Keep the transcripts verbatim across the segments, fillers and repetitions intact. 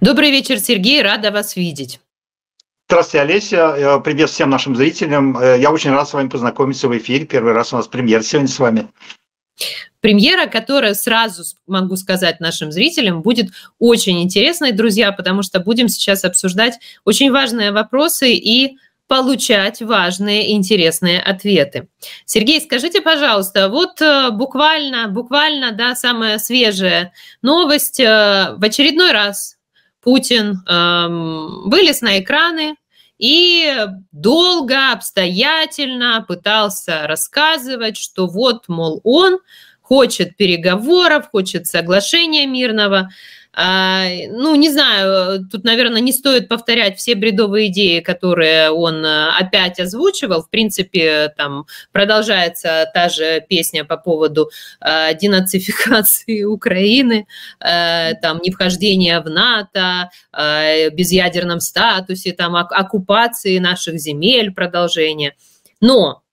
Добрый вечер, Сергей, рада вас видеть. Здравствуйте, Олеся. Привет всем нашим зрителям. Я очень рад с вами познакомиться в эфире. Первый раз у нас премьера сегодня с вами. Премьера, которая, сразу могу сказать нашим зрителям, будет очень интересной, друзья, потому что будем сейчас обсуждать очень важные вопросы и получать важные, интересные ответы. Сергей, скажите, пожалуйста, вот буквально, буквально, да, самая свежая новость. В очередной раз Путин эм, вылез на экраны и долго, обстоятельно пытался рассказывать, что вот, мол, он хочет переговоров, хочет соглашения мирного. А, ну, не знаю, тут, наверное, не стоит повторять все бредовые идеи, которые он опять озвучивал. В принципе, там продолжается та же песня по поводу э, денацификации Украины, э, там, невхождения в НАТО, э, безъядерном статусе, там, оккупации наших земель, продолжение. Но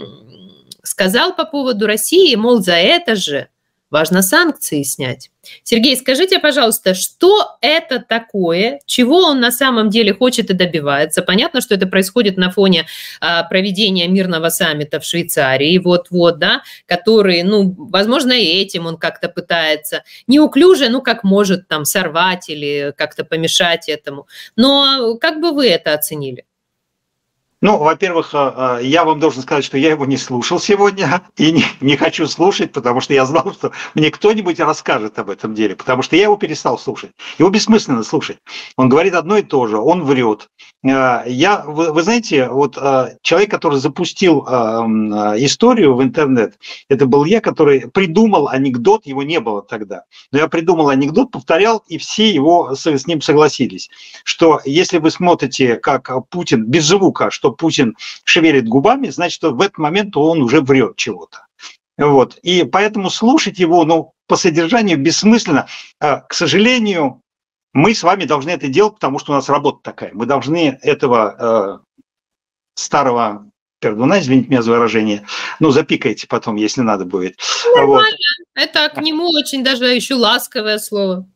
сказал по поводу России, мол, за это же важно санкции снять. Сергей, скажите, пожалуйста, что это такое, чего он на самом деле хочет и добивается? Понятно, что это происходит на фоне а, проведения мирного саммита в Швейцарии, вот-вот, да, который, ну, возможно, и этим он как-то пытается неуклюже, ну, как может там сорвать или как-то помешать этому. Но как бы вы это оценили? Ну, во-первых, я вам должен сказать, что я его не слушал сегодня и не, не хочу слушать, потому что я знал, что мне кто-нибудь расскажет об этом деле, потому что я его перестал слушать. Его бессмысленно слушать. Он говорит одно и то же, он врет. Я, вы, вы знаете, вот человек, который запустил историю в интернет, это был я, который придумал анекдот, его не было тогда. Но я придумал анекдот, повторял, и все его с ним согласились, что если вы смотрите, как Путин без звука, что Путин шевелит губами, значит, в этот момент он уже врет чего-то. Вот. И поэтому слушать его, ну, по содержанию бессмысленно. К сожалению, мы с вами должны это делать, потому что у нас работа такая. Мы должны этого э, старого пердуна, извините меня за выражение, ну, запикайте потом, если надо будет. Нормально. Вот. Это к нему очень даже еще ласковое слово.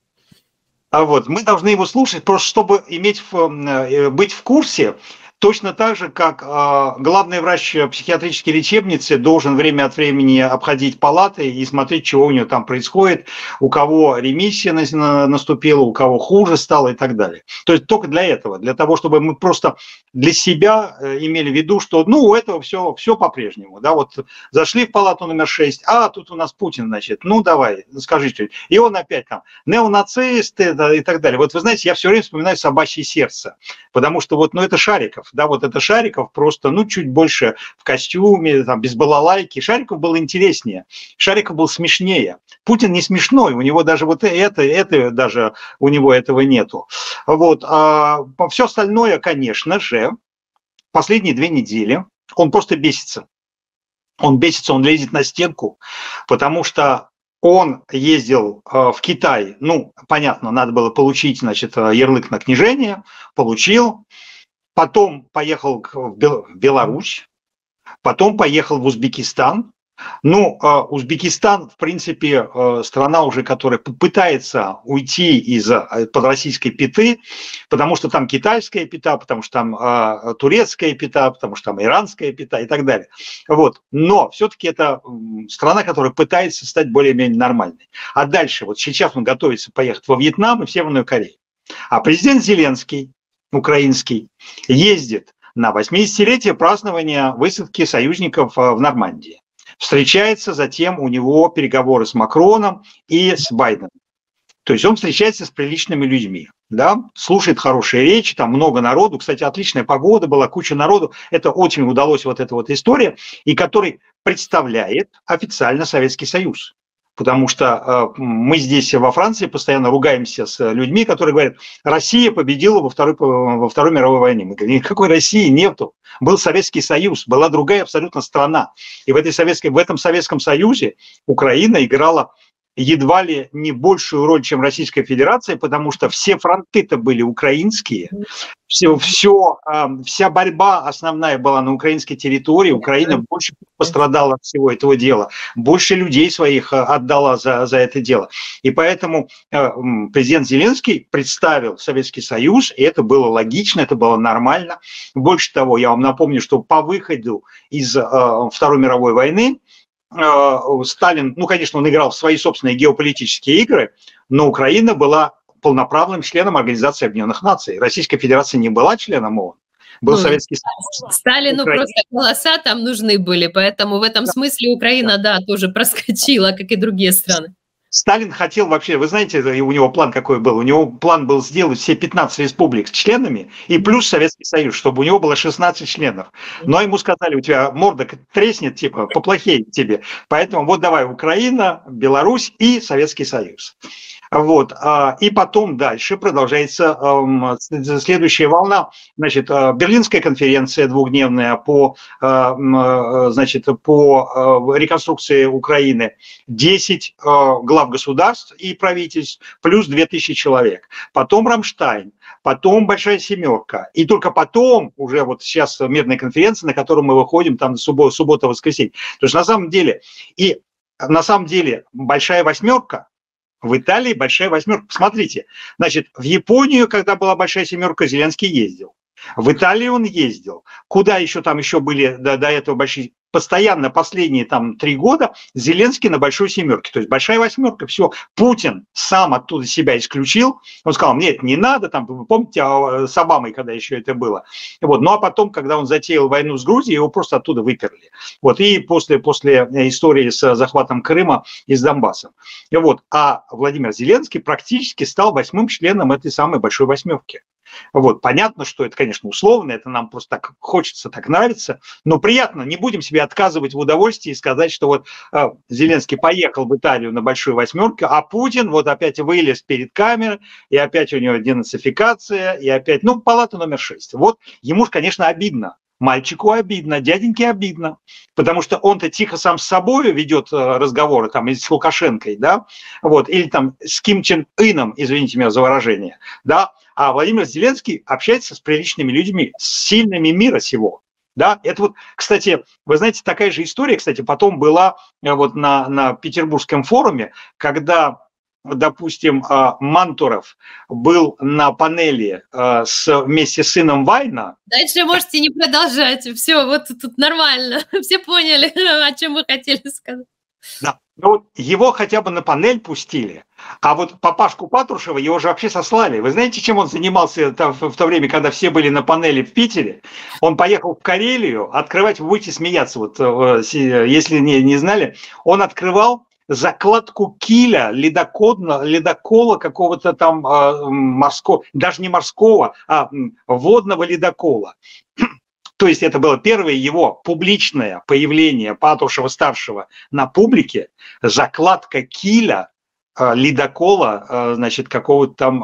А вот, мы должны его слушать, просто чтобы иметь, быть в курсе. Точно так же, как э, главный врач психиатрической лечебницы должен время от времени обходить палаты и смотреть, чего у него там происходит, у кого ремиссия наступила, у кого хуже стало и так далее. То есть только для этого, для того, чтобы мы просто для себя имели в виду, что ну у этого все, все по-прежнему. Да, вот зашли в палату номер шесть, а тут у нас Путин, значит, ну давай, скажи что-нибудь. И он опять там, неонацисты да, и так далее. Вот вы знаете, я все время вспоминаю «Собачье сердце», потому что вот, ну это Шариков. Да, вот это Шариков просто, ну, чуть больше в костюме, там, без балалайки. Шариков был интереснее, Шариков был смешнее. Путин не смешной, у него даже вот это, это даже у него этого нету. Вот. А все остальное, конечно же, последние две недели он просто бесится. Он бесится, он лезет на стенку, потому что он ездил в Китай, ну, понятно, надо было получить, значит, ярлык на княжение, получил. Потом поехал в Беларусь, потом поехал в Узбекистан. Ну, Узбекистан, в принципе, страна уже, которая пытается уйти из-под российской пяты, потому что там китайская пята, потому что там турецкая пята, потому что там иранская пята и так далее. Вот. Но все-таки это страна, которая пытается стать более-менее нормальной. А дальше, вот сейчас он готовится поехать во Вьетнам и в Северную Корею. А президент Зеленский, украинский, ездит на восьмидесятилетие празднования высадки союзников в Нормандии. Встречается, затем у него переговоры с Макроном и с Байденом. То есть он встречается с приличными людьми, да, слушает хорошие речи, там много народу. Кстати, отличная погода была, куча народу. Это очень удалось, вот эта вот история, и который представляет официально Советский Союз. Потому что э, мы здесь во Франции постоянно ругаемся с людьми, которые говорят, Россия победила во Второй, во Второй мировой войне. Мы говорим, никакой России нету. Был Советский Союз, была другая абсолютно страна. И в, этой советской, в этом Советском Союзе Украина играла едва ли не большую роль, чем Российская Федерация, потому что все фронты-то были украинские, все, все, вся борьба основная была на украинской территории, Украина больше пострадала от всего этого дела, больше людей своих отдала за, за это дело. И поэтому президент Зеленский представил Советский Союз, и это было логично, это было нормально. Больше того, я вам напомню, что по выходу из Второй мировой войны Сталин, ну, конечно, он играл в свои собственные геополитические игры, но Украина была полноправным членом Организации Объединенных Наций. Российская Федерация не была членом ООН, был ну, Советский Союз. Сталину Украина. Просто голоса там нужны были, поэтому в этом да. смысле Украина, да. да, тоже проскочила, как и другие страны. Сталин хотел вообще, вы знаете, у него план какой был? У него план был сделать все пятнадцать республик членами и плюс Советский Союз, чтобы у него было шестнадцать членов. Но ему сказали, у тебя морда треснет, типа, поплохеет тебе. Поэтому вот давай Украина, Беларусь и Советский Союз. Вот. И потом дальше продолжается следующая волна. Значит, Берлинская конференция двухдневная по, значит, по реконструкции Украины. десять глав государств и правительств плюс две тысячи человек. Потом Рамштайн, потом Большая Семерка. И только потом уже вот сейчас мирная конференция, на которую мы выходим там суббота, суббота-воскресенье. То есть на самом деле, и на самом деле Большая Восьмерка, в Италии Большая Восьмерка. Посмотрите, значит, в Японию, когда была Большая Семерка, Зеленский ездил. В Италию он ездил. Куда еще там еще были до, до этого большие... Постоянно последние там три года Зеленский на Большой Семерке. То есть Большая Восьмерка, все. Путин сам оттуда себя исключил. Он сказал, нет, не надо. Там, вы помните, с Обамой, когда еще это было. Вот. Ну а потом, когда он затеял войну с Грузией, его просто оттуда выперли. Вот. И после, после истории с захватом Крыма и с Донбассом. И вот. А Владимир Зеленский практически стал восьмым членом этой самой Большой Восьмерки. Вот. Понятно, что это, конечно, условно, это нам просто так хочется, так нравится, но приятно, не будем себе отказывать в удовольствии и сказать, что вот э, Зеленский поехал в Италию на Большую Восьмерку, а Путин вот опять вылез перед камерой, и опять у него денацификация, и опять, ну, палата номер шесть. Вот ему, конечно, обидно. Мальчику обидно, дяденьке обидно, потому что он-то тихо сам с собой ведет разговоры, там, с Лукашенкой, да, вот, или там с Ким Чен Ыном, извините меня за выражение, да, а Владимир Зеленский общается с приличными людьми, с сильными мира сего. Да, это вот, кстати, вы знаете, такая же история, кстати, потом была вот на, на Петербургском форуме, когда, допустим, Мантуров был на панели с, вместе с сыном Вайна. Дальше можете не продолжать, все, вот тут нормально, все поняли, о чем вы хотели сказать. Да, ну вот его хотя бы на панель пустили, а вот папашку Патрушева, его же вообще сослали. Вы знаете, чем он занимался там, в то время, когда все были на панели в Питере? Он поехал в Карелию открывать, вы будете смеяться, вот, если не, не знали, он открывал закладку киля ледокола, ледокола какого-то там э, морского, даже не морского, а водного ледокола. То есть это было первое его публичное появление Патрушева-старшего на публике, закладка киля э, ледокола, э, значит, какого-то там,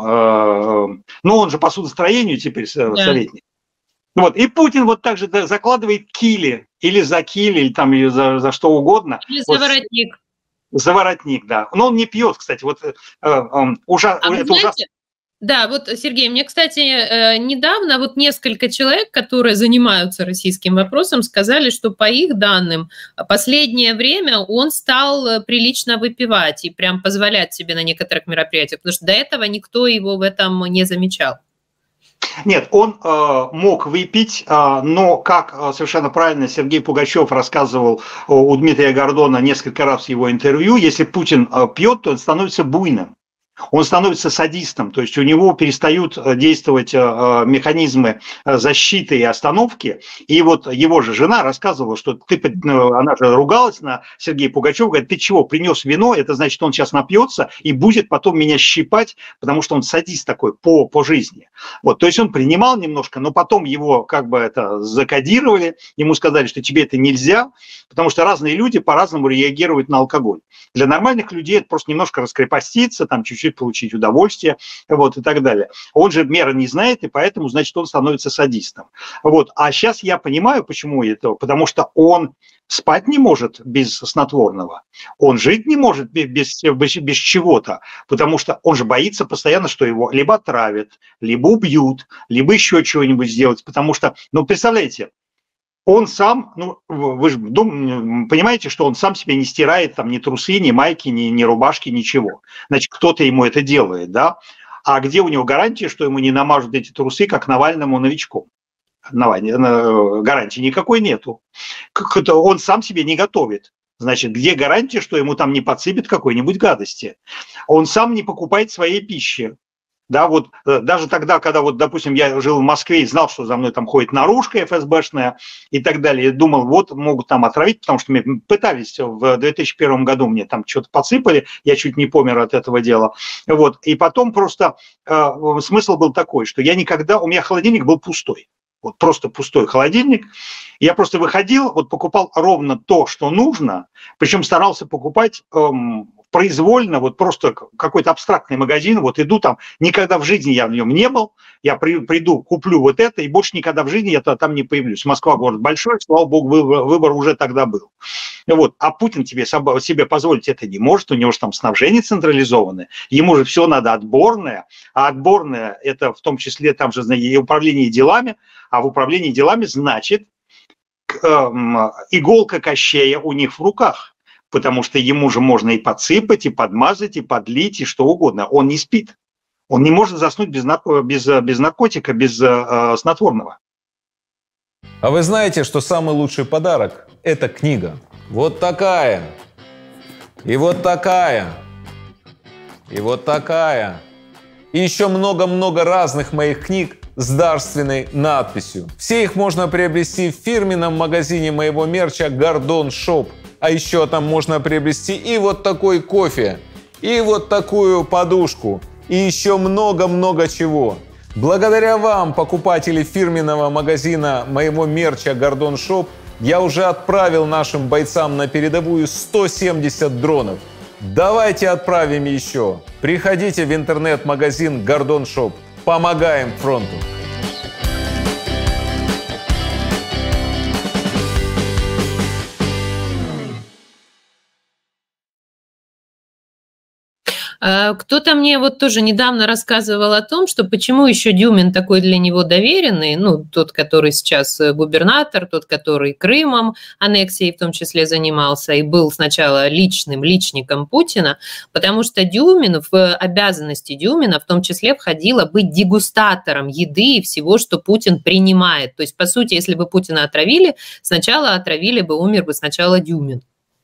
э, ну он же по судостроению теперь yeah. советник. Вот. И Путин вот так же закладывает кили, или за кили, или там или за, за что угодно. Или за вот. воротник. За воротник, да. Но он не пьет, кстати. Вот, э, э, ужас, а это ужасно. Да, вот, Сергей, мне, кстати, недавно вот несколько человек, которые занимаются российским вопросом, сказали, что по их данным последнее время он стал прилично выпивать и прям позволять себе на некоторых мероприятиях, потому что до этого никто его в этом не замечал. Нет, он э, мог выпить, э, но, как э, совершенно правильно Сергей Пугачев рассказывал э, у Дмитрия Гордона несколько раз в его интервью, если Путин э, пьет, то он становится буйным. Он становится садистом, то есть у него перестают действовать механизмы защиты и остановки. И вот его же жена рассказывала, что ты, она же ругалась на Сергея Пугачева, говорит, ты чего, принес вино, это значит, он сейчас напьется и будет потом меня щипать, потому что он садист такой по, по жизни. Вот, то есть он принимал немножко, но потом его как бы это закодировали, ему сказали, что тебе это нельзя, потому что разные люди по-разному реагируют на алкоголь. Для нормальных людей это просто немножко раскрепоститься, там чуть-чуть чуть получить удовольствие, вот, и так далее. Он же меры не знает, и поэтому, значит, он становится садистом. Вот. А сейчас я понимаю, почему это, потому что он спать не может без снотворного, он жить не может без, без, без чего-то, потому что он же боится постоянно, что его либо отравят, либо убьют, либо еще чего-нибудь сделать, потому что, ну, представляете, он сам, ну, вы же дум, понимаете, что он сам себе не стирает там ни трусы, ни майки, ни, ни рубашки, ничего. Значит, кто-то ему это делает, да? А где у него гарантия, что ему не намажут эти трусы, как Навальному новичку? Гарантии никакой нету. Он сам себе не готовит. Значит, где гарантия, что ему там не подсыпят какой-нибудь гадости? Он сам не покупает своей пищи. Да, вот даже тогда, когда, вот, допустим, я жил в Москве и знал, что за мной там ходит наружка эф эс бэшная и так далее, я думал, вот, могут там отравить, потому что мне пытались в две тысячи первом году, мне там что-то подсыпали, я чуть не помер от этого дела. Вот, и потом просто э, смысл был такой, что я никогда, у меня холодильник был пустой. Вот просто пустой холодильник. Я просто выходил, вот покупал ровно то, что нужно, причем старался покупать эм, произвольно, вот просто какой-то абстрактный магазин, вот иду там, никогда в жизни я в нем не был, я при, приду, куплю вот это, и больше никогда в жизни я там не появлюсь. Москва город большой, слава богу, выбор, выбор уже тогда был. Вот. А Путин тебе, себе позволить это не может, у него же там снабжение централизованное, ему же все надо отборное, а отборное это в том числе там же и управление делами, а в управлении делами значит эм, иголка Кощея у них в руках, потому что ему же можно и подсыпать, и подмазать, и подлить, и что угодно. Он не спит, он не может заснуть без, без, без наркотика, без э, снотворного. А вы знаете, что самый лучший подарок – это книга. Вот такая, и вот такая, и вот такая. И еще много-много разных моих книг с дарственной надписью. Все их можно приобрести в фирменном магазине моего мерча Гордон Шоп. А еще там можно приобрести и вот такой кофе, и вот такую подушку, и еще много-много чего. Благодаря вам, покупатели фирменного магазина моего мерча Гордон Шоп, я уже отправил нашим бойцам на передовую сто семьдесят дронов. Давайте отправим еще. Приходите в интернет-магазин Гордон Шоп. Помогаем фронту. Кто-то мне вот тоже недавно рассказывал о том, что почему еще Дюмин такой для него доверенный, ну, тот, который сейчас губернатор, тот, который Крымом, аннексией в том числе занимался и был сначала личным личником Путина, потому что Дюмин, в обязанности Дюмина в том числе входило быть дегустатором еды и всего, что Путин принимает. То есть, по сути, если бы Путина отравили, сначала отравили бы, умер бы сначала Дюмин.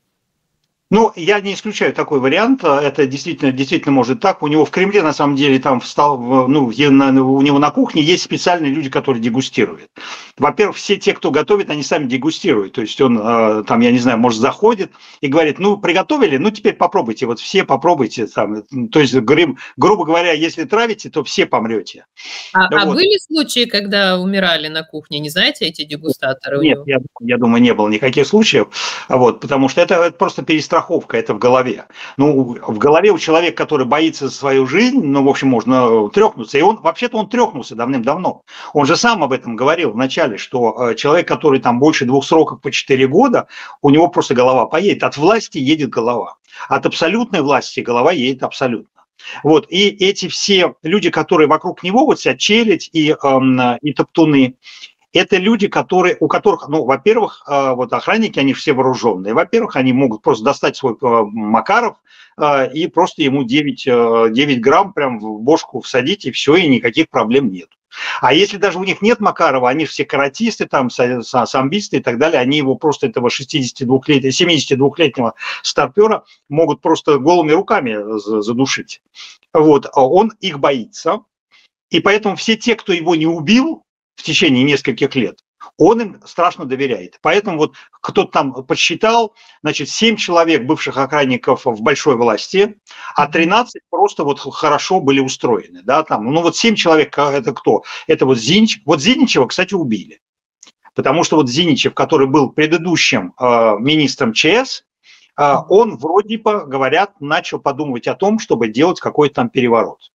Ну, я не исключаю такой вариант. Это действительно, действительно может так. У него в Кремле, на самом деле, там встал, ну, у него на кухне есть специальные люди, которые дегустируют. Во-первых, все те, кто готовит, они сами дегустируют. То есть он, там, я не знаю, может, заходит и говорит, ну, приготовили, ну, теперь попробуйте. Вот все попробуйте. Там. То есть, грубо говоря, если травите, то все помрете. А, вот. А были случаи, когда умирали на кухне? Не знаете, эти дегустаторы? Нет, я, я думаю, не было никаких случаев. Вот, потому что это, это просто перестраховка. Это в голове. Ну, в голове у человека, который боится за свою жизнь, ну, в общем, можно трёхнуться. И он, вообще-то, он трёхнулся давным-давно. Он же сам об этом говорил вначале, что человек, который там больше двух сроков по четыре года, у него просто голова поедет. От власти едет голова. От абсолютной власти голова едет абсолютно. Вот. И эти все люди, которые вокруг него, вот вся челядь и, э, и топтуны, это люди, которые, у которых, ну, во-первых, вот охранники, они все вооруженные. Во-первых, они могут просто достать свой Макаров и просто ему девять, девять грамм прям в бошку всадить, и все, и никаких проблем нет. А если даже у них нет Макарова, они же все каратисты, там, самбисты и так далее, они его просто, этого шестидесятидвухлетнего, семидесятидвухлетнего старпера могут просто голыми руками задушить. Вот. Он их боится, и поэтому все те, кто его не убил в течение нескольких лет, он им страшно доверяет. Поэтому вот кто-то там подсчитал, значит, семь человек бывших охранников в большой власти, а тринадцать просто вот хорошо были устроены. Да, там. Ну вот семь человек, это кто? Это вот Зиничев. Вот Зиничева, кстати, убили. Потому что вот Зиничев, который был предыдущим э, министром ЧС, он вроде бы, говорят, начал подумывать о том, чтобы делать какой-то там переворот.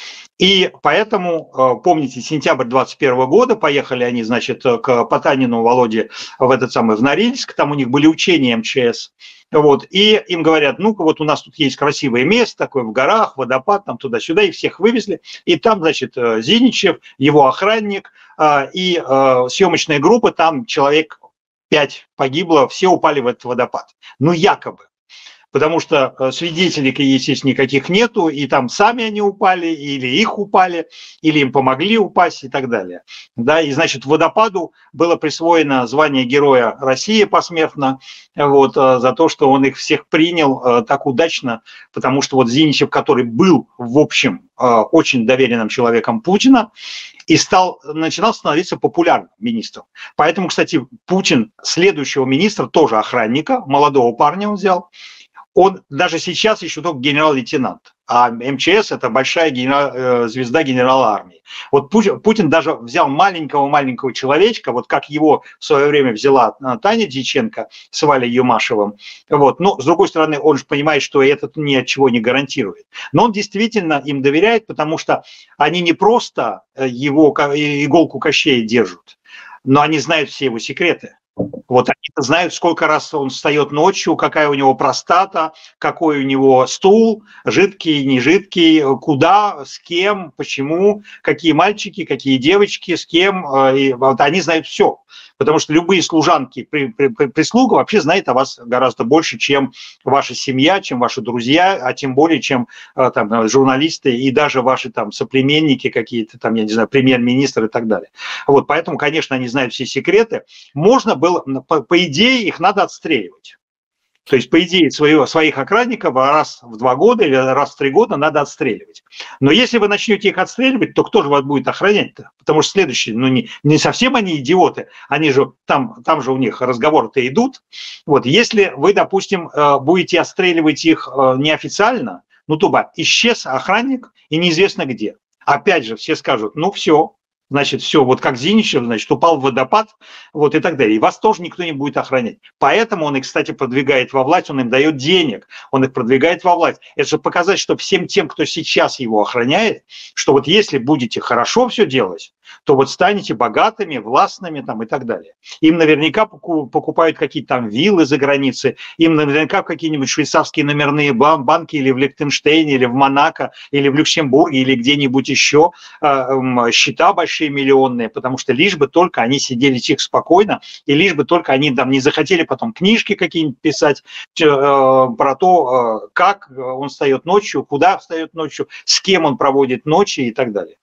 И поэтому, помните, сентябрь двадцать первого года, поехали они, значит, к Потанину Володе в этот самый, в Норильск, там у них были учения эм че эс, вот, и им говорят, ну-ка, вот у нас тут есть красивое место, такое в горах, водопад, там туда-сюда, и всех вывезли, и там, значит, Зиничев, его охранник, и съемочная группа, там человек пять погибло, все упали в этот водопад, ну, якобы. Потому что свидетелей, естественно, никаких нету, и там сами они упали, или их упали, или им помогли упасть и так далее. Да, и, значит, водопаду было присвоено звание Героя России посмертно, вот, за то, что он их всех принял так удачно, потому что вот Зиничев, который был, в общем, очень доверенным человеком Путина, и стал, начинал становиться популярным министром. Поэтому, кстати, Путин следующего министра, тоже охранника, молодого парня он взял, он даже сейчас еще только генерал-лейтенант, а эм че эс – это большая генерал, звезда генерала армии. Вот Путин, Путин даже взял маленького-маленького человечка, вот как его в свое время взяла Таня Дьяченко с Валей Юмашевым. Вот. Но, с другой стороны, он же понимает, что это ни от чего не гарантирует. Но он действительно им доверяет, потому что они не просто его иголку Кощея держат, но они знают все его секреты. Вот они знают, сколько раз он встает ночью, какая у него простата, какой у него стул, жидкий, не жидкий, куда, с кем, почему, какие мальчики, какие девочки, с кем. И вот они знают все. Потому что любые служанки, при, при, прислуга вообще знает о вас гораздо больше, чем ваша семья, чем ваши друзья, а тем более, чем там, журналисты и даже ваши там соплеменники какие-то, там, я не знаю, премьер-министр и так далее. Вот, поэтому, конечно, они знают все секреты. Можно было, по, по идее, их надо отстреливать. То есть, по идее, своего, своих охранников раз в два года или раз в три года надо отстреливать. Но если вы начнете их отстреливать, то кто же вас будет охранять-то? Потому что следующие, ну не, не совсем они идиоты, они же, там, там же у них разговоры-то идут. Вот, если вы, допустим, будете отстреливать их неофициально, ну то бы исчез охранник и неизвестно где. Опять же, все скажут, ну все. Значит, все, вот как Зиничев, значит, упал в водопад, вот и так далее. И вас тоже никто не будет охранять. Поэтому он их, кстати, продвигает во власть, он им дает денег, он их продвигает во власть. Это же показать, что всем тем, кто сейчас его охраняет, что вот если будете хорошо все делать, то вот станете богатыми, властными там и так далее. Им наверняка покупают какие-то там виллы за границей, им наверняка какие-нибудь швейцарские номерные банки или в Лихтенштейне, или в Монако, или в Люксембурге, или где-нибудь еще счета большие, миллионные, потому что лишь бы только они сидели тихо, спокойно, и лишь бы только они там не захотели потом книжки какие-нибудь писать э, про то, э, как он встает ночью, куда встает ночью, с кем он проводит ночи и так далее.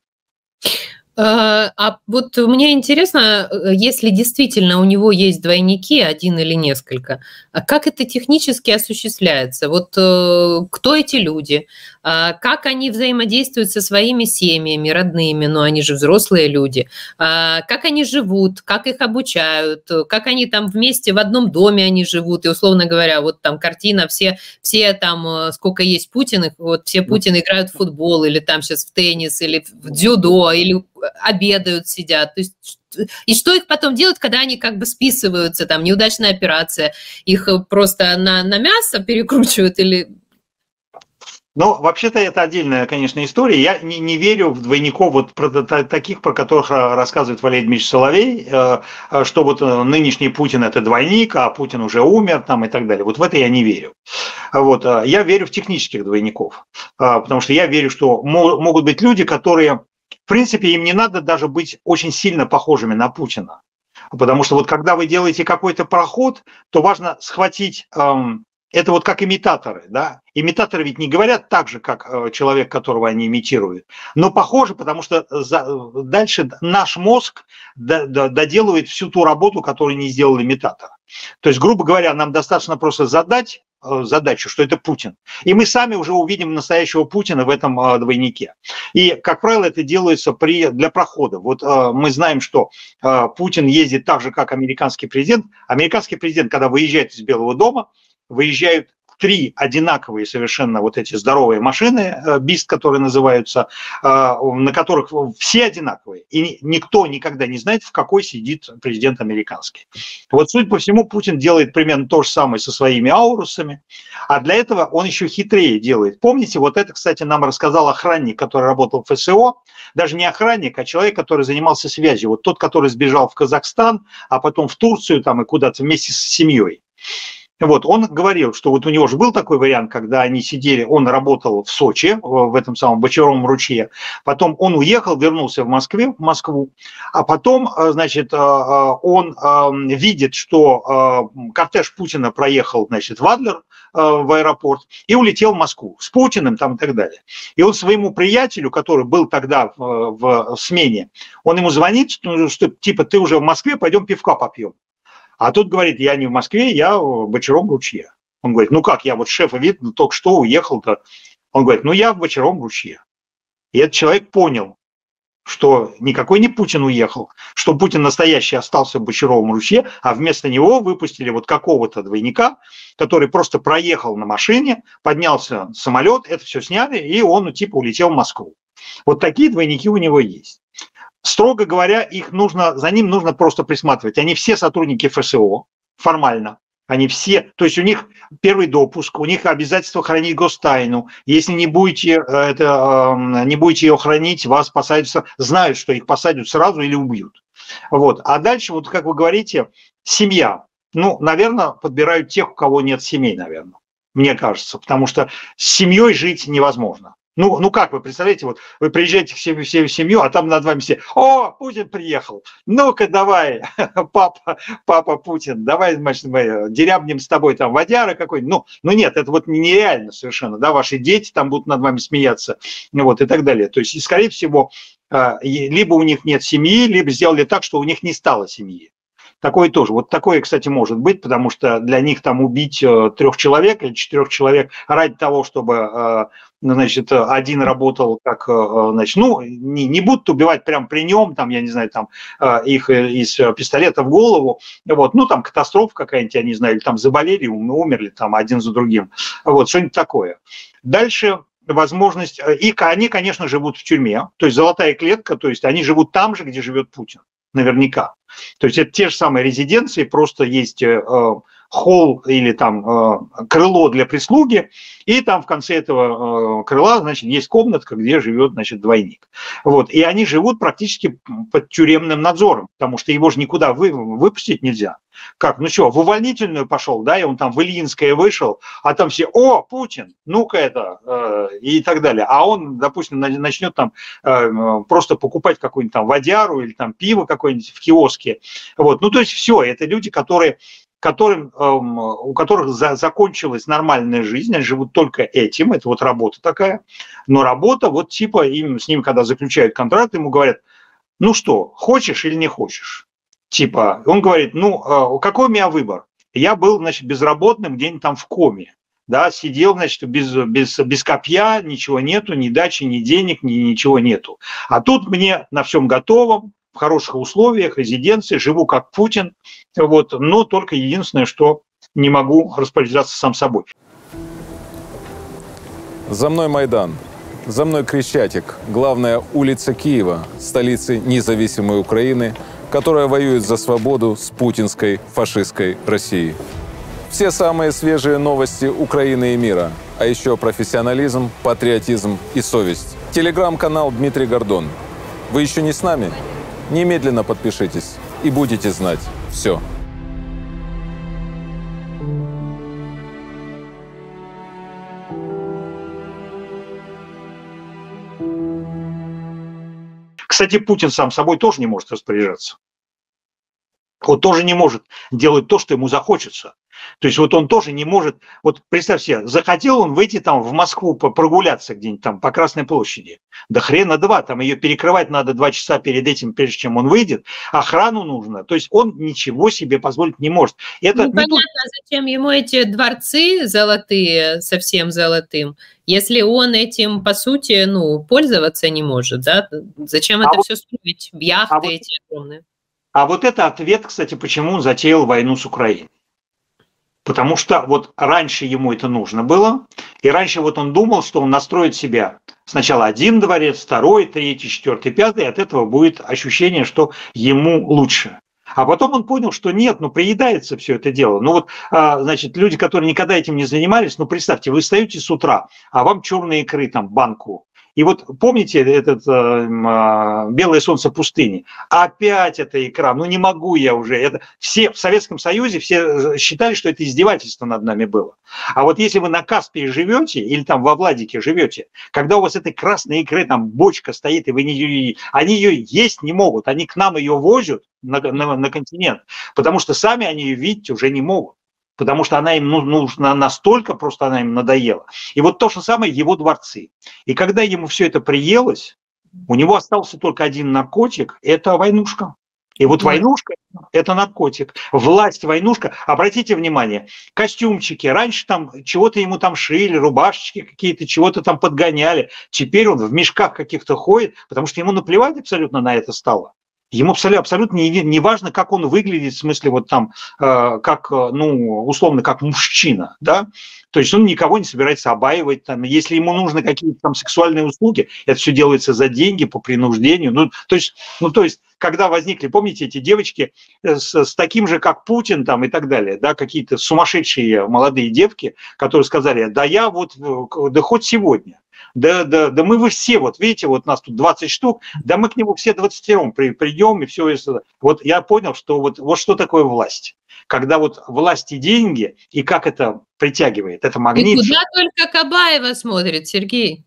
А вот мне интересно, если действительно у него есть двойники, один или несколько, как это технически осуществляется? Вот кто эти люди? Как они взаимодействуют со своими семьями, родными, но они же взрослые люди? Как они живут? Как их обучают? Как они там вместе в одном доме они живут? И, условно говоря, вот там картина, все, все там, сколько есть Путин, вот все Путин играют в футбол, или там сейчас в теннис, или в дзюдо, или обедают, сидят. То есть, и что их потом делать, когда они как бы списываются, там, неудачная операция, их просто на, на мясо перекручивают или... Ну, вообще-то это отдельная, конечно, история. Я не, не верю в двойников вот про, таких, про которых рассказывает Валерий Дмитриевич Соловей, что вот нынешний Путин – это двойник, а Путин уже умер там и так далее. Вот в это я не верю. Вот. Я верю в технических двойников, потому что я верю, что могут быть люди, которые, в принципе, им не надо даже быть очень сильно похожими на Путина. Потому что вот когда вы делаете какой-то проход, то важно схватить... Это вот как имитаторы, да? Имитаторы ведь не говорят так же, как человек, которого они имитируют, но похожи, потому что за, дальше наш мозг доделывает всю ту работу, которую не сделал имитатор. То есть, грубо говоря, нам достаточно просто задать задачу, что это Путин. И мы сами уже увидим настоящего Путина в этом двойнике. И, как правило, это делается при, для прохода. Вот мы знаем, что Путин ездит так же, как американский президент. Американский президент, когда выезжает из Белого дома, выезжают три одинаковые совершенно вот эти здоровые машины, БИСТ, которые называются, на которых все одинаковые. И никто никогда не знает, в какой сидит президент американский. Вот, судя по всему, Путин делает примерно то же самое со своими аурусами, а для этого он еще хитрее делает. Помните, вот это, кстати, нам рассказал охранник, который работал в эф эс о, даже не охранник, а человек, который занимался связью, вот тот, который сбежал в Казахстан, а потом в Турцию там и куда-то вместе с семьей. Вот, он говорил, что вот у него же был такой вариант, когда они сидели, он работал в Сочи, в этом самом Бочаровом ручье, потом он уехал, вернулся в Москве, в Москву, а потом, значит, он видит, что кортеж Путина проехал, значит, в Адлер, в аэропорт, и улетел в Москву с Путиным там и так далее. И он своему приятелю, который был тогда в, в смене, он ему звонит, что, что типа ты уже в Москве, пойдем пивка попьем. А тут говорит, я не в Москве, я в Бочаровом ручье. Он говорит, ну как, я вот шефа видно, только что уехал-то. Он говорит, ну я в Бочаровом ручье. И этот человек понял, что никакой не Путин уехал, что Путин настоящий остался в Бочаровом ручье, а вместо него выпустили вот какого-то двойника, который просто проехал на машине, поднялся самолет, это все сняли, и он, ну, типа, улетел в Москву. Вот такие двойники у него есть. Строго говоря, их нужно, за ним нужно просто присматривать. Они все сотрудники эф эс о, формально. Они все, то есть у них первый допуск, у них обязательство хранить гостайну. Если не будете, это, не будете ее хранить, вас посадят, знают, что их посадят сразу или убьют. Вот. А дальше, вот как вы говорите, семья. Ну, наверное, подбирают тех, у кого нет семей, наверное, мне кажется. Потому что с семьей жить невозможно. Ну, ну как вы представляете, вот вы приезжаете к себе, себе в семью, а там над вами все, о, Путин приехал, ну-ка давай, папа, папа Путин, давай, значит, мы дерябнем с тобой там водяра какой-нибудь. Ну, ну нет, это вот нереально совершенно, да, ваши дети там будут над вами смеяться, вот, и так далее. То есть, скорее всего, либо у них нет семьи, либо сделали так, что у них не стало семьи. Такое тоже. Вот такое, кстати, может быть, потому что для них там убить трех человек или четырех человек ради того, чтобы, значит, один работал как, значит, ну, не, не будут убивать прямо при нем, там, я не знаю, там, их из пистолета в голову, вот, ну, там, катастрофа какая-нибудь, я не знаю, или там заболели, умерли там один за другим, вот, что-нибудь такое. Дальше возможность, и они, конечно, живут в тюрьме, то есть золотая клетка, то есть они живут там же, где живет Путин. Наверняка. То есть это те же самые резиденции, просто есть э, холл или там э, крыло для прислуги, и там в конце этого э, крыла, значит, есть комнатка, где живет, значит, двойник. Вот. И они живут практически под тюремным надзором, потому что его же никуда вы, выпустить нельзя. Как, ну что, в увольнительную пошел, да, и он там в Ильинское вышел, а там все, о, Путин, ну-ка это, э, и так далее. А он, допустим, начнет там э, просто покупать какую-нибудь там водяру или там пиво какое-нибудь в киоске. Вот. Ну, то есть все, это люди, которые, которым, э, у которых за, закончилась нормальная жизнь, они живут только этим, это вот работа такая. Но работа, вот типа им, с ним, когда заключают контракт, ему говорят, ну что, хочешь или не хочешь? Типа, он говорит, ну, какой у меня выбор? Я был, значит, безработным где-нибудь там в коме, да, сидел, значит, без, без, без копья, ничего нету, ни дачи, ни денег, ни ничего нету. А тут мне на всем готовом, в хороших условиях, резиденции, живу как Путин, вот, но только единственное, что не могу распоряжаться сам собой. За мной Майдан. За мной Крещатик, главная улица Киева, столицы независимой Украины, которая воюет за свободу с путинской фашистской Россией. Все самые свежие новости Украины и мира, а еще профессионализм, патриотизм и совесть. Телеграм-канал Дмитрий Гордон. Вы еще не с нами? Немедленно подпишитесь и будете знать все. Кстати, Путин сам собой тоже не может распоряжаться. Он тоже не может делать то, что ему захочется. То есть вот он тоже не может, вот представь себе, захотел он выйти там в Москву прогуляться где-нибудь там по Красной площади. Да хрена два, там ее перекрывать надо два часа перед этим, прежде чем он выйдет. Охрану нужно. То есть он ничего себе позволить не может. Это ну, понятно, то... зачем ему эти дворцы золотые, совсем золотым, если он этим, по сути, ну, пользоваться не может, да? Зачем а это вот... все строить? Яхты а вот... эти огромные. А вот это ответ, кстати, почему он затеял войну с Украиной. Потому что вот раньше ему это нужно было, и раньше вот он думал, что он настроит себя сначала один дворец, второй, третий, четвертый, пятый, и от этого будет ощущение, что ему лучше. А потом он понял, что нет, ну приедается все это дело. Ну вот, значит, люди, которые никогда этим не занимались, ну представьте, вы встаете с утра, а вам черные икры, там, банку. И вот помните этот э, «Белое солнце пустыни»? Опять эта икра, ну не могу я уже. Это все в Советском Союзе все считали, что это издевательство над нами было. А вот если вы на Каспии живете или там во Владике живете, когда у вас этой красной икры там бочка стоит, и вы не, они ее есть не могут, они к нам ее возят на, на, на континент, потому что сами они ее видеть уже не могут. Потому что она им нужна настолько, просто она им надоела. И вот то же самое его дворцы. И когда ему все это приелось, у него остался только один наркотик – это войнушка. И вот войнушка – это наркотик. Власть, войнушка. Обратите внимание, костюмчики. Раньше там чего-то ему там шили, рубашечки какие-то, чего-то там подгоняли. Теперь он в мешках каких-то ходит, потому что ему наплевать абсолютно на это стало. Ему абсолютно не, не важно, как он выглядит, в смысле, вот там, э, как, ну, условно, как мужчина, да, то есть он никого не собирается обаивать, там, если ему нужны какие-то там сексуальные услуги, это все делается за деньги, по принуждению, ну, то есть, ну, то есть, когда возникли, помните, эти девочки с, с таким же, как Путин, там, и так далее, да, какие-то сумасшедшие молодые девки, которые сказали, да я вот, да хоть сегодня. Да, да, да мы вы все, вот видите, вот нас тут двадцать штук, да мы к нему все двадцатером при, придем, и все это. Вот я понял, что вот, вот что такое власть. Когда вот власть и деньги, и как это притягивает, это магнит. И куда только Кабаева смотрит, Сергей?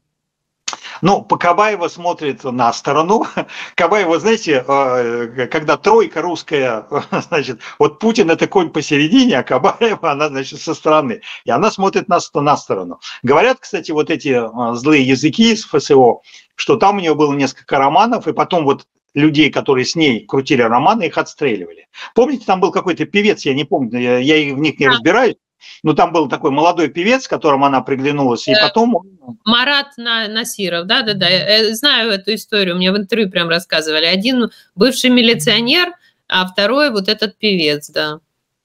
Ну, Кабаева смотрит на сторону. Кабаева, знаете, когда тройка русская, значит, вот Путин – это конь посередине, а Кабаева, она, значит, со стороны. И она смотрит на, на сторону. Говорят, кстати, вот эти злые языки из ФСО, что там у нее было несколько романов, и потом вот людей, которые с ней крутили романы, их отстреливали. Помните, там был какой-то певец, я не помню, я, я в них не разбираюсь, но там был такой молодой певец, которому она приглянулась, и потом... Марат Насиров, да-да-да, я знаю эту историю, мне в интервью прям рассказывали. Один бывший милиционер, а второй вот этот певец, да.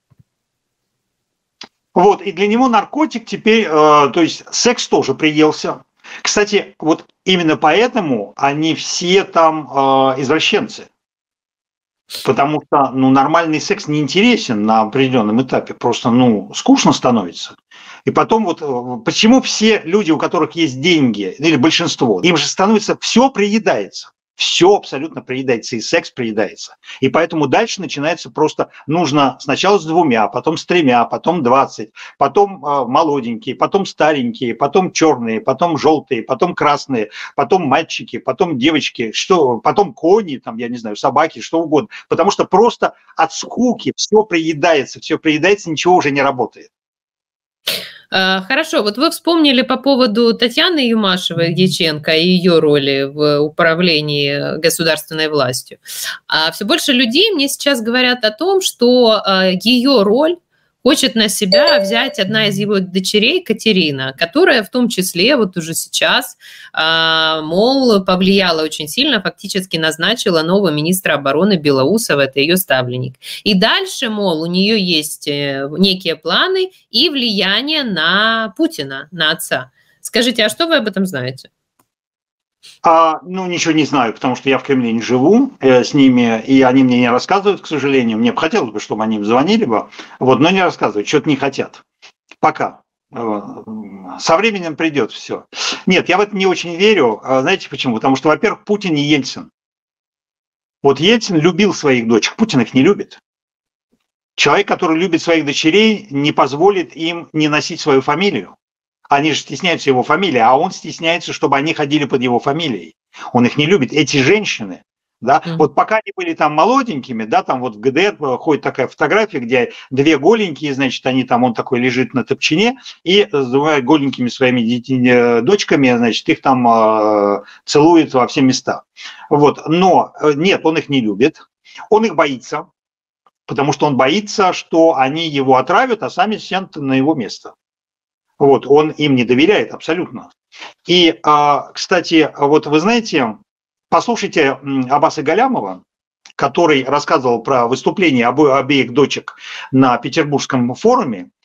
Вот, и для него наркотик теперь, э, то есть секс тоже приелся. Кстати, вот именно поэтому они все там э, извращенцы. Потому что ну, нормальный секс не интересен на определенном этапе, просто ну, скучно становится. И потом вот почему все люди, у которых есть деньги, или большинство, им же становится, все приедается. Все абсолютно приедается, и секс приедается. И поэтому дальше начинается просто, нужно сначала с двумя, потом с тремя, потом двадцать, потом э, молоденькие, потом старенькие, потом черные, потом желтые, потом красные, потом мальчики, потом девочки, что, потом кони, там, я не знаю, собаки, что угодно. Потому что просто от скуки все приедается, все приедается, ничего уже не работает. Хорошо, вот вы вспомнили по поводу Татьяны Юмашевой-Дьяченко и ее роли в управлении государственной властью. А все больше людей мне сейчас говорят о том, что ее роль хочет на себя взять одна из его дочерей, Катерина, которая в том числе вот уже сейчас, мол, повлияла очень сильно, фактически назначила нового министра обороны Белоусова, это ее ставленник. И дальше, мол, у нее есть некие планы и влияние на Путина, на отца. Скажите, а что вы об этом знаете? А, ну, ничего не знаю, потому что я в Кремле не живу э, с ними, и они мне не рассказывают, к сожалению. Мне бы хотелось бы, чтобы они звонили бы, вот, но не рассказывают, что-то не хотят. Пока. Со временем придет все. Нет, я в это не очень верю. Знаете почему? Потому что, во-первых, Путин не Ельцин. Вот Ельцин любил своих дочек, Путин их не любит. Человек, который любит своих дочерей, не позволит им не носить свою фамилию. Они же стесняются его фамилии, а он стесняется, чтобы они ходили под его фамилией. Он их не любит. Эти женщины, да, mm-hmm. вот пока они были там молоденькими, да, там вот в ГДР ходит такая фотография, где две голенькие, значит, они там, он такой лежит на топчине, и с двумя голенькими своими детьми, дочками, значит, их там э, целует во все места. Вот, но нет, он их не любит, он их боится, потому что он боится, что они его отравят, а сами сядут на его место. Вот, он им не доверяет абсолютно. И, кстати, вот вы знаете, послушайте Аббаса Галямова, который рассказывал про выступление обоих дочек на Петербургском форуме,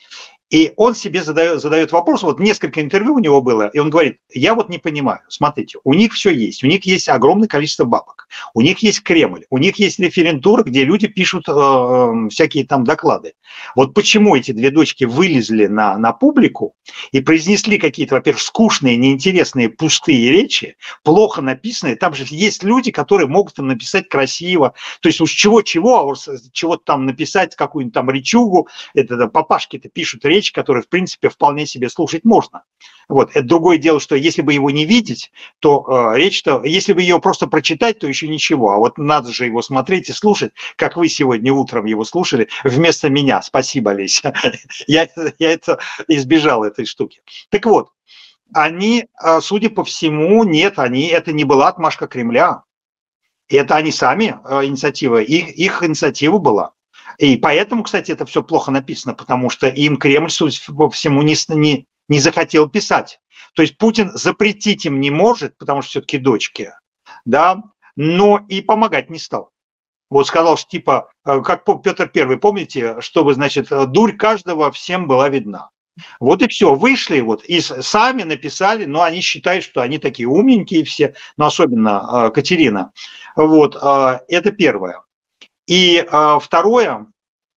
И он себе задает, задает вопрос, вот несколько интервью у него было, и он говорит, я вот не понимаю, смотрите, у них все есть, у них есть огромное количество бабок, у них есть Кремль, у них есть референтура, где люди пишут э, всякие там доклады. Вот почему эти две дочки вылезли на, на публику и произнесли какие-то, во-первых, скучные, неинтересные, пустые речи, плохо написанные, там же есть люди, которые могут им написать красиво, то есть уж чего-чего, а уж чего-то там написать, какую-нибудь там речугу, это папашки-то пишут речь, которые, в принципе, вполне себе слушать можно. Вот. Это другое дело, что если бы его не видеть, то э, речь-то, если бы ее просто прочитать, то еще ничего. А вот надо же его смотреть и слушать, как вы сегодня утром его слушали вместо меня. Спасибо, Леся. я, я это избежал этой штуки. Так вот, они, э, судя по всему, нет, они, это не была отмашка Кремля. Это они сами, э, инициатива, их, их инициатива была. И поэтому, кстати, это все плохо написано, потому что им Кремль, судя по всему, не, не, не захотел писать. То есть Путин запретить им не может, потому что все-таки дочки, да, но и помогать не стал. Вот сказал, что типа, как Петр Первый, помните, чтобы, значит, дурь каждого всем была видна. Вот и все, вышли вот и сами написали, но они считают, что они такие умненькие все, но особенно Катерина. Вот, это первое. И э, второе,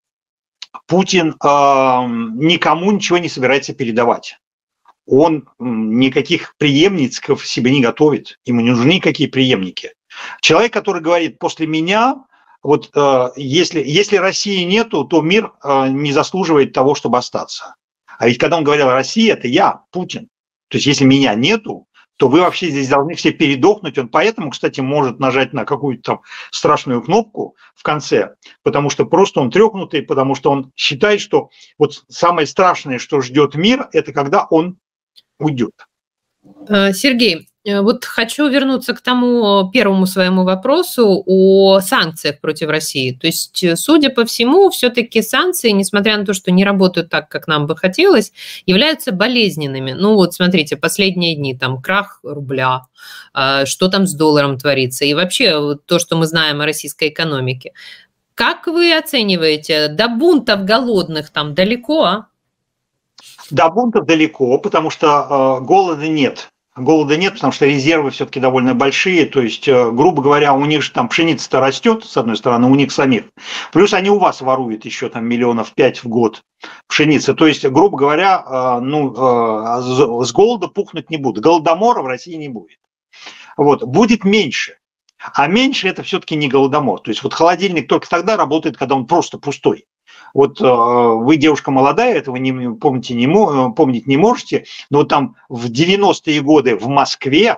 Путин э, никому ничего не собирается передавать. Он э, никаких преемницков себе не готовит, ему не нужны никакие преемники. Человек, который говорит, после меня, вот э, если, если России нету, то мир э, не заслуживает того, чтобы остаться. А ведь когда он говорил «Россия», это я, Путин. То есть если меня нету, то вы вообще здесь должны все передохнуть. Он поэтому, кстати, может нажать на какую-то там страшную кнопку в конце, потому что просто он трёхнутый, потому что он считает, что вот самое страшное, что ждет мир, это когда он уйдет. Сергей, вот хочу вернуться к тому первому своему вопросу о санкциях против России. То есть, судя по всему, все-таки санкции, несмотря на то, что не работают так, как нам бы хотелось, являются болезненными. Ну вот, смотрите, последние дни, там, крах рубля, что там с долларом творится, и вообще то, что мы знаем о российской экономике. Как вы оцениваете, до бунтов голодных там далеко, а? До бунтов далеко, потому что э, голода нет. Голода нет, потому что резервы все-таки довольно большие. То есть, э, грубо говоря, у них же там пшеница-то растет, с одной стороны, у них самих. Плюс они у вас воруют еще там миллионов пять в год пшеницы. То есть, грубо говоря, э, ну, э, с голода пухнуть не будут. Голодомора в России не будет. Вот, будет меньше. А меньше это все-таки не голодомор. То есть, вот холодильник только тогда работает, когда он просто пустой. Вот э, вы, девушка молодая, этого не помните, не, помнить не можете, но вот там в девяностые годы в Москве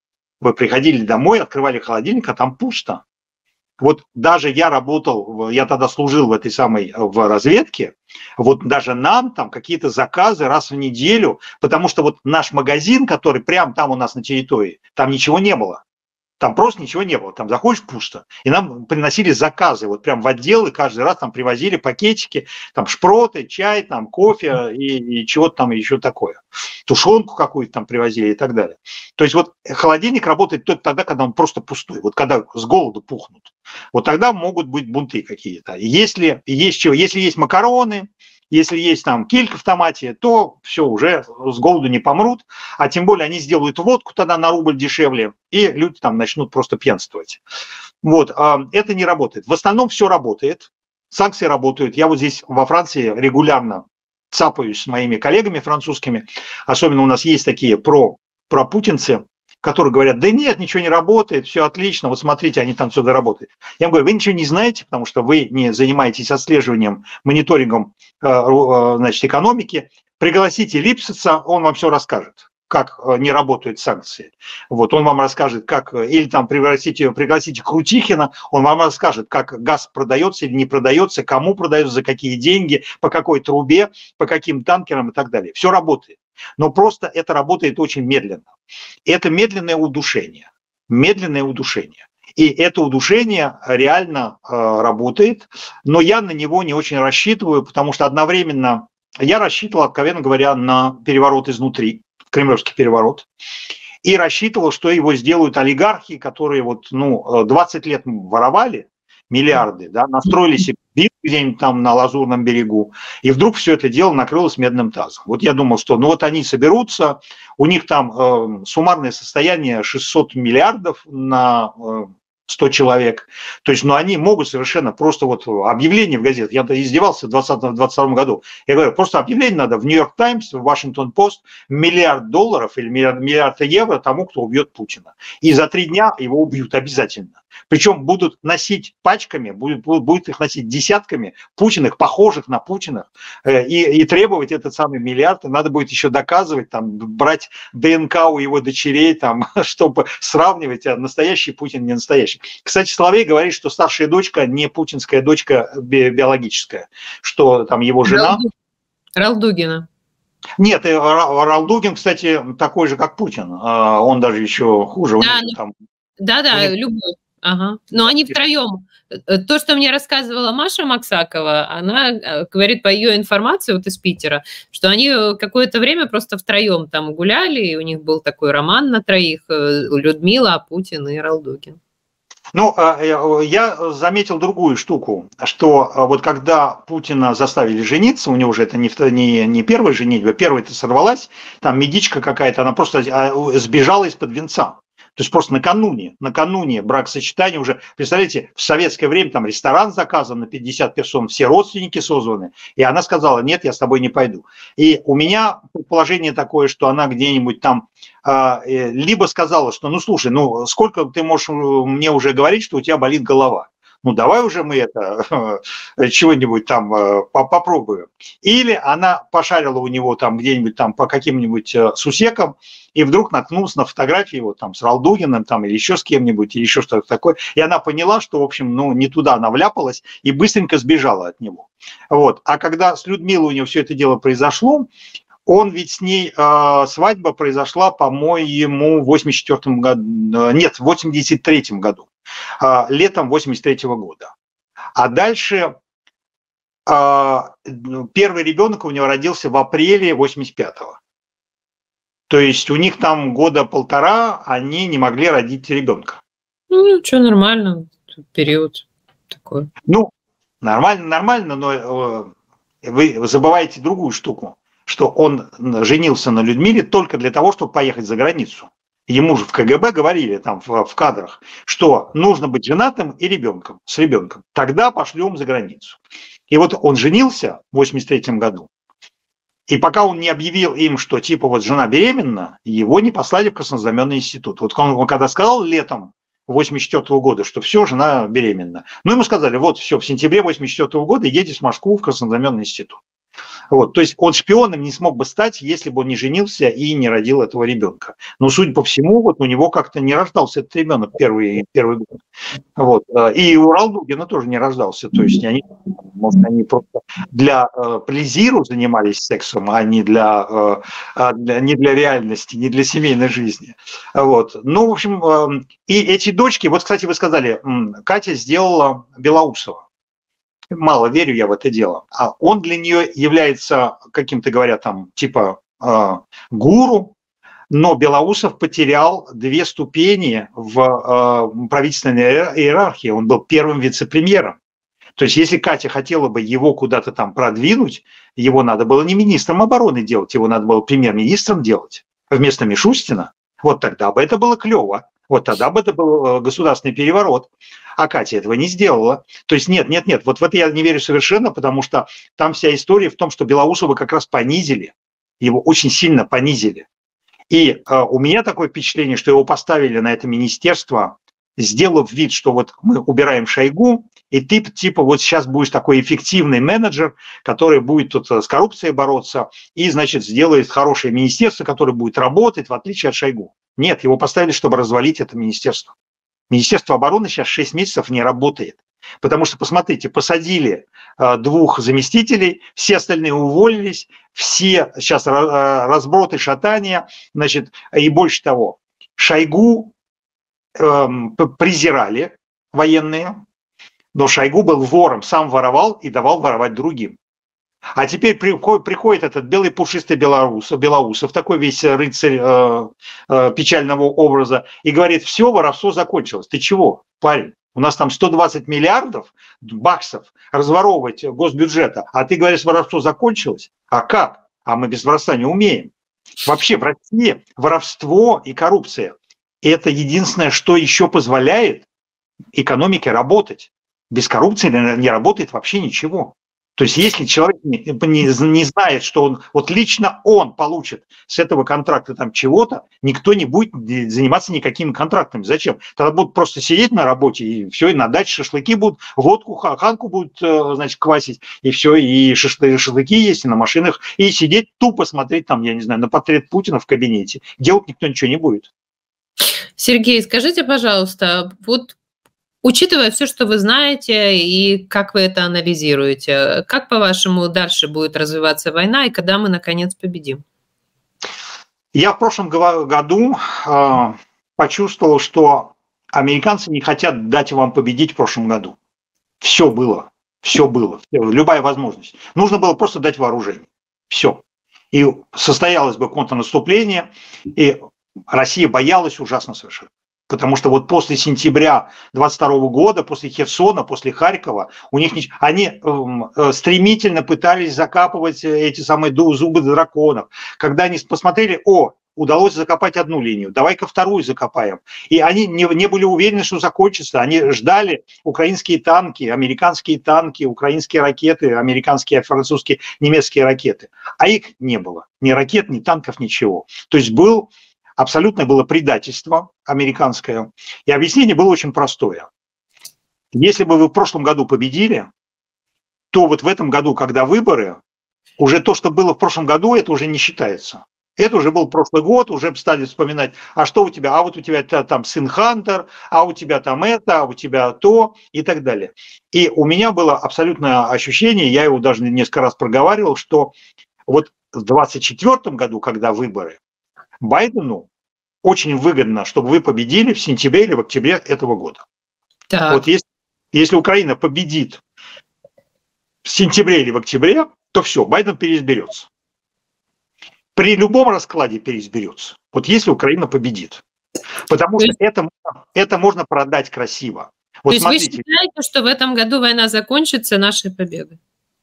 вы приходили домой, открывали холодильник, а там пусто. Вот даже я работал, я тогда служил в этой самой в разведке, вот даже нам там какие-то заказы раз в неделю, потому что вот наш магазин, который прямо там у нас на территории, там ничего не было. Там просто ничего не было, там заходишь пусто. И нам приносили заказы, вот прям в отдел, и каждый раз там привозили пакетики, там шпроты, чай, там кофе и, и чего-то там еще такое. Тушенку какую-то там привозили и так далее. То есть вот холодильник работает только тогда, когда он просто пустой, вот когда с голоду пухнут. Вот тогда могут быть бунты какие-то. Если есть, чего, если есть макароны, если есть там килька в томате, то все, уже с голоду не помрут, а тем более они сделают водку тогда на рубль дешевле, и люди там начнут просто пьянствовать. Вот, это не работает. В основном все работает, санкции работают. Я вот здесь во Франции регулярно цапаюсь с моими коллегами французскими, особенно у нас есть такие про, пропутинцы, которые говорят, да нет, ничего не работает, все отлично, вот смотрите, они там все доработают. Я говорю, вы ничего не знаете, потому что вы не занимаетесь отслеживанием, мониторингом значит, экономики, пригласите Липсица, он вам все расскажет, как не работают санкции. Вот, он вам расскажет, как, или там пригласите, пригласите Крутихина, он вам расскажет, как газ продается или не продается, кому продается, за какие деньги, по какой трубе, по каким танкерам и так далее. Все работает. Но просто это работает очень медленно. Это медленное удушение. Медленное удушение. И это удушение реально э, работает, но я на него не очень рассчитываю, потому что одновременно я рассчитывал, откровенно говоря, на переворот изнутри, кремлевский переворот, и рассчитывал, что его сделают олигархи, которые вот, ну, двадцать лет воровали миллиарды, да, настроили себе битвы где-нибудь там на Лазурном берегу, и вдруг все это дело накрылось медным тазом. Вот я думал, что ну вот они соберутся, у них там э, суммарное состояние шестьсот миллиардов на э, сто человек, то есть, ну, они могут совершенно просто вот объявление в газетах, я издевался в двадцатом двадцать втором году, я говорю, просто объявление надо в Нью-Йорк Таймс, в Вашингтон Пост, миллиард долларов или миллиард, миллиард евро тому, кто убьет Путина. И за три дня его убьют обязательно. Причем будут носить пачками, будет, будет их носить десятками Путиных, похожих на Путиных, и, и требовать этот самый миллиард. И надо будет еще доказывать, там, брать ДНК у его дочерей, там, чтобы сравнивать, а настоящий Путин не настоящий. Кстати, Соловей говорит, что старшая дочка не путинская дочка би- биологическая, что там его жена... Ралдугина. Нет, Ралдугин, кстати, такой же, как Путин. Он даже еще хуже. Да, них, там... да, да, любой. Ага. Но они втроем. То, что мне рассказывала Маша Максакова, она говорит по ее информации вот из Питера, что они какое-то время просто втроем там гуляли, и у них был такой роман на троих: Людмила, Путин и Ралдугин. Ну, я заметил другую штуку, что вот когда Путина заставили жениться, у него уже это не, не, не первая женитьба, первая-то сорвалась, там медичка какая-то, она просто сбежала из-под венца. То есть просто накануне, накануне бракосочетания уже, представляете, в советское время там ресторан заказан на пятьдесят персон, все родственники созваны, и она сказала, нет, я с тобой не пойду. И у меня предположение такое, что она где-нибудь там э, либо сказала, что ну слушай, ну сколько ты можешь мне уже говорить, что у тебя болит голова? Ну давай уже мы это чего-нибудь там попробуем. Или она пошарила у него там где-нибудь там по каким-нибудь сусекам, и вдруг наткнулась на фотографии его там с Ралдугиным там, или еще с кем-нибудь, или еще что-то такое. И она поняла, что, в общем, ну, не туда она вляпалась, и быстренько сбежала от него. Вот. А когда с Людмилой у него все это дело произошло, он ведь с ней, э, свадьба произошла, по-моему, в восемьдесят четвёртом году, нет, в восемьдесят третьем году, э, летом восемьдесят третьего года. А дальше э, первый ребенок у него родился в апреле восемьдесят пятого. То есть у них там года полтора они не могли родить ребенка. Ну, что, нормально, период такой. Ну, нормально, нормально, но э, вы забываете другую штуку, что он женился на Людмиле только для того, чтобы поехать за границу. Ему же в ка гэ бэ говорили там в, в кадрах, что нужно быть женатым и ребенком, с ребенком. Тогда пошлем за границу. И вот он женился в восемьдесят третьем году. И пока он не объявил им, что типа вот жена беременна, его не послали в Краснознаменный институт. Вот он, он когда сказал летом восемьдесят четвёртого года, что все, жена беременна. Ну, ему сказали, вот все, в сентябре восемьдесят четвёртого года едешь в Москву в Краснознаменный институт. Вот, то есть он шпионом не смог бы стать, если бы он не женился и не родил этого ребенка. Но, судя по всему, вот у него как-то не рождался этот ребенок первый, первый год. Вот. И у Ралдугина тоже не рождался. То есть они, может, они просто для э, плезиру занимались сексом, а не для, э, для, не для реальности, не для семейной жизни. Вот. Ну, в общем, э, и эти дочки, вот, кстати, вы сказали, Катя сделала Белоусова. Мало верю я в это дело. А он для нее является каким-то, говорят, там, типа э, гуру, но Белоусов потерял две ступени в э, правительственной иерархии. Он был первым вице-премьером. То есть если Катя хотела бы его куда-то там продвинуть, его надо было не министром обороны делать, его надо было премьер-министром делать вместо Мишустина. Вот тогда бы это было клево. Вот тогда бы это был государственный переворот. А Катя этого не сделала. То есть нет, нет, нет, вот в это я не верю совершенно, потому что там вся история в том, что Белоусова как раз понизили, его очень сильно понизили. И э, у меня такое впечатление, что его поставили на это министерство, сделав вид, что вот мы убираем Шойгу, и ты типа вот сейчас будешь такой эффективный менеджер, который будет тут с коррупцией бороться и, значит, сделает хорошее министерство, которое будет работать, в отличие от Шойгу. Нет, его поставили, чтобы развалить это министерство. Министерство обороны сейчас шесть месяцев не работает. Потому что, посмотрите, посадили э, двух заместителей, все остальные уволились, все сейчас разброты, шатания, значит, и больше того, Шойгу э, презирали военные, но Шойгу был вором, сам воровал и давал воровать другим. А теперь приходит, приходит этот белый пушистый белорус, Белоусов, такой весь рыцарь э, э, печального образа, и говорит, все, воровство закончилось. Ты чего, парень? У нас там сто двадцать миллиардов баксов разворовывать госбюджета, а ты говоришь, воровство закончилось? А как? А мы без воровства не умеем. Вообще в России воровство и коррупция – это единственное, что еще позволяет экономике работать. Без коррупции не работает вообще ничего. То есть если человек не, не, не знает, что он, вот лично он получит с этого контракта там чего-то, никто не будет заниматься никакими контрактами. Зачем? Тогда будут просто сидеть на работе, и все, и на даче шашлыки будут, водку, ханку будут, значит, квасить, и все, и шашлыки есть, и на машинах, и сидеть тупо смотреть там, я не знаю, на портрет Путина в кабинете. Делать никто ничего не будет. Сергей, скажите, пожалуйста, вот учитывая все, что вы знаете и как вы это анализируете, как, по-вашему, дальше будет развиваться война и когда мы, наконец, победим? Я в прошлом году э, почувствовал, что американцы не хотят дать вам победить в прошлом году. Все было, все было, любая возможность. Нужно было просто дать вооружение. Все. И состоялось бы контрнаступление, и Россия боялась ужасно совершенно. Потому что вот после сентября двадцать второго года, после Херсона, после Харькова, у них не... они э, стремительно пытались закапывать эти самые зубы драконов. Когда они посмотрели, о, удалось закопать одну линию, давай-ка вторую закопаем. И они не, не были уверены, что закончится. Они ждали украинские танки, американские танки, украинские ракеты, американские, французские, немецкие ракеты. А их не было. Ни ракет, ни танков, ничего. То есть был... Абсолютное было предательство американское. И объяснение было очень простое. Если бы вы в прошлом году победили, то вот в этом году, когда выборы, уже то, что было в прошлом году, это уже не считается. Это уже был прошлый год, уже стали вспоминать, а что у тебя, а вот у тебя там сын Хантер, а у тебя там это, а у тебя то и так далее. И у меня было абсолютное ощущение, я его даже несколько раз проговаривал, что вот в двадцать четвёртом году, когда выборы, Байдену очень выгодно, чтобы вы победили в сентябре или в октябре этого года. Так. Вот если, если Украина победит в сентябре или в октябре, то все, Байден переизберется. При любом раскладе переизберется. Вот если Украина победит. Потому что это, это можно продать красиво. Вот то есть смотрите. Вы считаете, что в этом году война закончится нашей победой?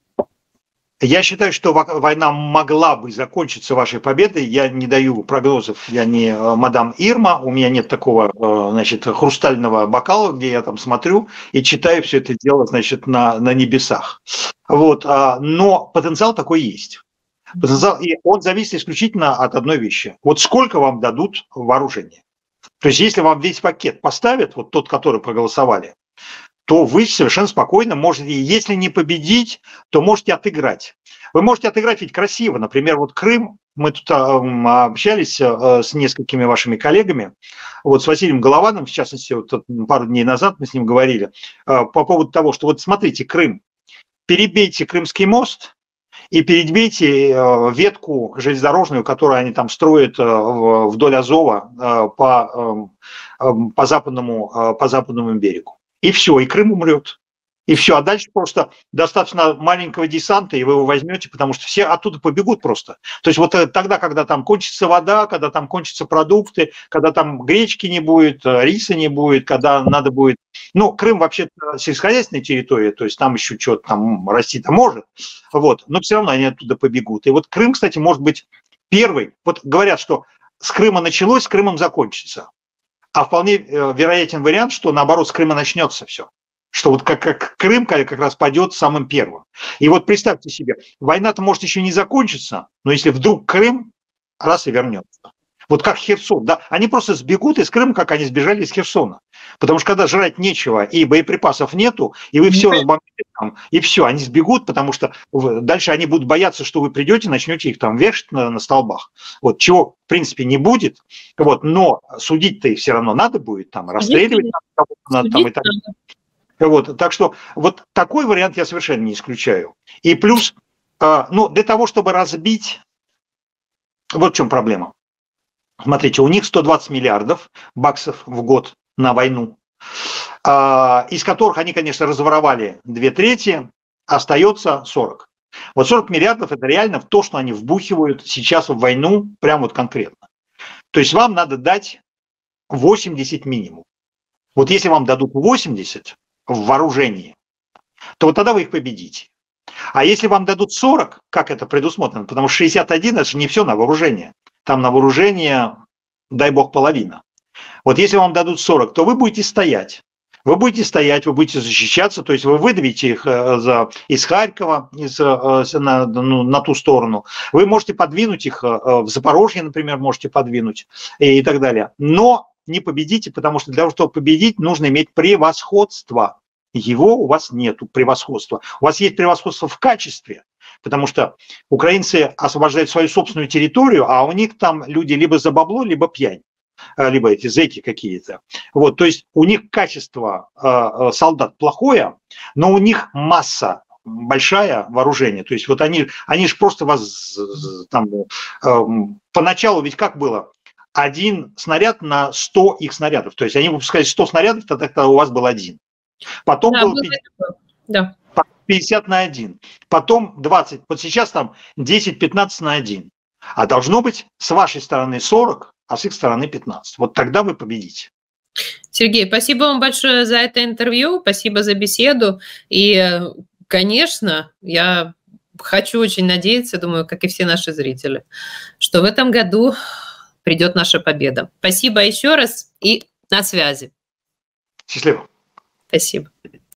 Я считаю, что война могла бы закончиться вашей победой. Я не даю прогнозов, я не мадам Ирма, у меня нет такого, значит, хрустального бокала, где я там смотрю и читаю все это дело, значит, на, на небесах. Вот. Но потенциал такой есть. Потенциал, и он зависит исключительно от одной вещи. Вот сколько вам дадут вооружения. То есть если вам весь пакет поставят, вот тот, который проголосовали, то вы совершенно спокойно можете, если не победить, то можете отыграть. Вы можете отыграть ведь красиво. Например, вот Крым, мы тут общались с несколькими вашими коллегами, вот с Василием Голованом, в частности, вот пару дней назад мы с ним говорили, по поводу того, что вот смотрите, Крым, перебейте Крымский мост и перебейте ветку железнодорожную, которую они там строят вдоль Азова по, по, западному, по западному берегу. И все, и Крым умрет. И все, а дальше просто достаточно маленького десанта, и вы его возьмете, потому что все оттуда побегут просто. То есть вот тогда, когда там кончится вода, когда там кончатся продукты, когда там гречки не будет, риса не будет, когда надо будет... Ну, Крым вообще-то сельскохозяйственная территория, то есть там еще что-то там расти-то может, вот, но все равно они оттуда побегут. И вот Крым, кстати, может быть первый. Вот говорят, что с Крыма началось, с Крымом закончится. А вполне вероятен вариант, что наоборот с Крыма начнется все. Что вот как, как Крым как раз пойдет самым первым. И вот представьте себе, война-то может еще не закончиться, но если вдруг Крым раз и вернется. Вот как Херсон, да, они просто сбегут из Крыма, как они сбежали из Херсона. Потому что когда жрать нечего и боеприпасов нету, и вы все разбомбите там, и все, они сбегут, потому что дальше они будут бояться, что вы придете и начнете их там вешать на, на столбах. Вот, чего, в принципе, не будет, вот, но судить-то их все равно надо будет, там, расстреливать надо, там, и так далее. Вот, так что вот такой вариант я совершенно не исключаю. И плюс, ну, для того, чтобы разбить, вот в чем проблема. Смотрите, у них сто двадцать миллиардов баксов в год на войну, из которых они, конечно, разворовали две трети, остается сорок. Вот сорок миллиардов – это реально то, что они вбухивают сейчас в войну, прям вот конкретно. То есть вам надо дать восемьдесят минимум. Вот если вам дадут восемьдесят в вооружении, то вот тогда вы их победите. А если вам дадут сорок, как это предусмотрено, потому что шестьдесят один – это же не все на вооружение. Там на вооружение, дай бог, половина. Вот если вам дадут сорок, то вы будете стоять. Вы будете стоять, вы будете защищаться, то есть вы выдавите их из Харькова из, на, ну, на ту сторону. Вы можете подвинуть их в Запорожье, например, можете подвинуть и так далее. Но не победите, потому что для того, чтобы победить, нужно иметь превосходство. Его у вас нету, превосходства. У вас есть превосходство в качестве, потому что украинцы освобождают свою собственную территорию, а у них там люди либо за бабло, либо пьянь. Либо эти зэки какие-то. Вот, то есть у них качество э, солдат плохое, но у них масса большая вооружение. То есть вот они, они же просто вас там э, поначалу ведь как было? Один снаряд на сто их снарядов. То есть они выпускали сто снарядов, тогда, тогда у вас был один. Потом да, было пятьдесят, да. пятьдесят на один. Потом двадцать. Вот сейчас там десять-пятнадцать на один. А должно быть с вашей стороны сорок, а с их стороны пятнадцать. Вот тогда вы победите. Сергей, спасибо вам большое за это интервью, спасибо за беседу. И, конечно, я хочу очень надеяться, думаю, как и все наши зрители, что в этом году придет наша победа. Спасибо еще раз и на связи. Счастливо. Спасибо.